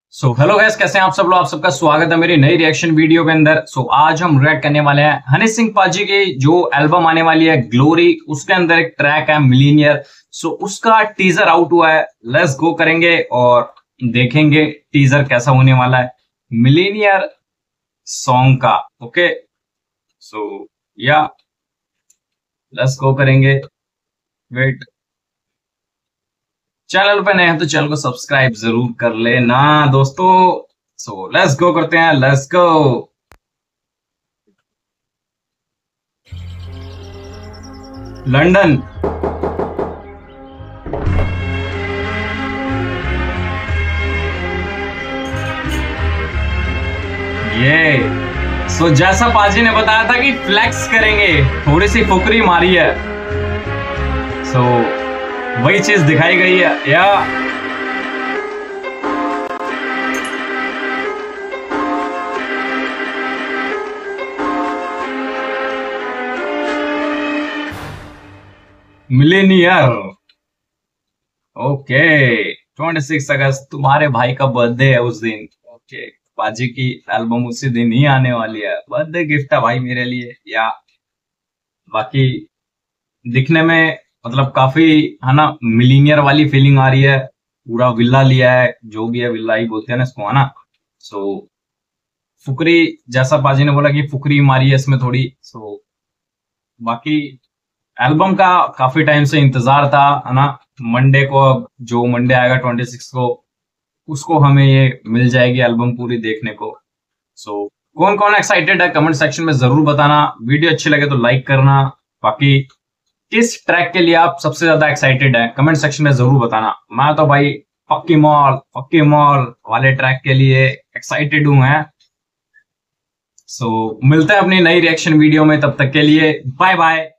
Hello guys, कैसे हैं आप सब लोग। आप सबका स्वागत है मेरी नई रिएक्शन वीडियो के अंदर। आज हम रिएक्ट करने वाले हैं हनी सिंह पाजी की जो एल्बम आने वाली है ग्लोरी। उसके अंदर एक ट्रैक है मिलीनियर। उसका टीजर आउट हुआ है। लेट्स गो करेंगे और देखेंगे टीजर कैसा होने वाला है मिलीनियर सॉन्ग का। ओके या लेट्स गो करेंगे। वेट, चैनल पे नए हैं तो चैनल को सब्सक्राइब जरूर कर लेना दोस्तों। लेट्स गो करते हैं, लेट्स गो। लंदन। जैसा पाजी ने बताया था कि फ्लेक्स करेंगे, थोड़ी सी फुकरी मारी है। वही चीज दिखाई गई है या मिलीनियर। ओके, 26 अगस्त तुम्हारे भाई का बर्थडे है उस दिन। ओके, पाजी की एल्बम उसी दिन ही आने वाली है। बर्थडे गिफ्ट है भाई मेरे लिए। या बाकी दिखने में मतलब काफी है ना, मिलीनियर वाली फीलिंग आ रही है। पूरा विला लिया है, जो भी है विला ही बोलते हैं ना इसको, है ना। फुकरी जैसा पाजी ने बोला कि फुकरी मारी है इसमें थोड़ी। बाकी एल्बम का काफी टाइम से इंतजार था, है ना। मंडे को, जो मंडे आएगा 26 को, उसको हमें ये मिल जाएगी एल्बम पूरी देखने को। कौन कौन एक्साइटेड है कमेंट सेक्शन में जरूर बताना। वीडियो अच्छी लगे तो लाइक करना। बाकी किस ट्रैक के लिए आप सबसे ज्यादा एक्साइटेड है कमेंट सेक्शन में जरूर बताना। मैं तो भाई फक्की मॉल वाले ट्रैक के लिए एक्साइटेड हूं है। मिलते हैं अपनी नई रिएक्शन वीडियो में, तब तक के लिए बाय बाय।